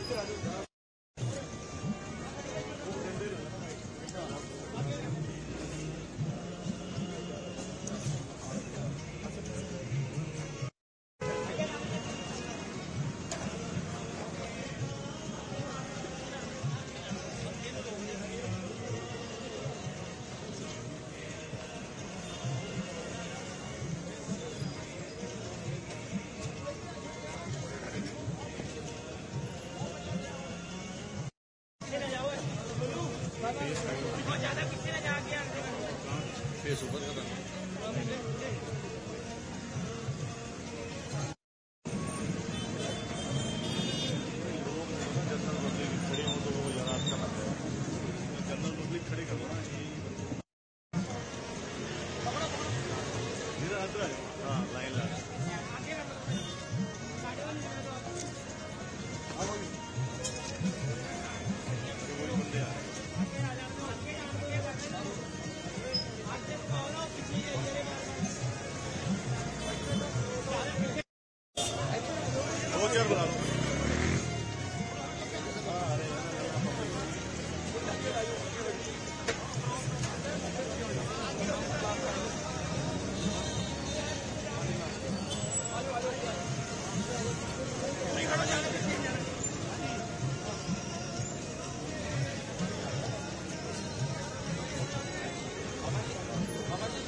Face ऊपर का general public खड़े हो तो वो ज़रा अच्छा लगता है। जनरल पब्लिक खड़े कर दो ना, मेरा हाथ है। हाँ, लाइन ला वही बंदे आ रहे। 2 चेयर बना लो।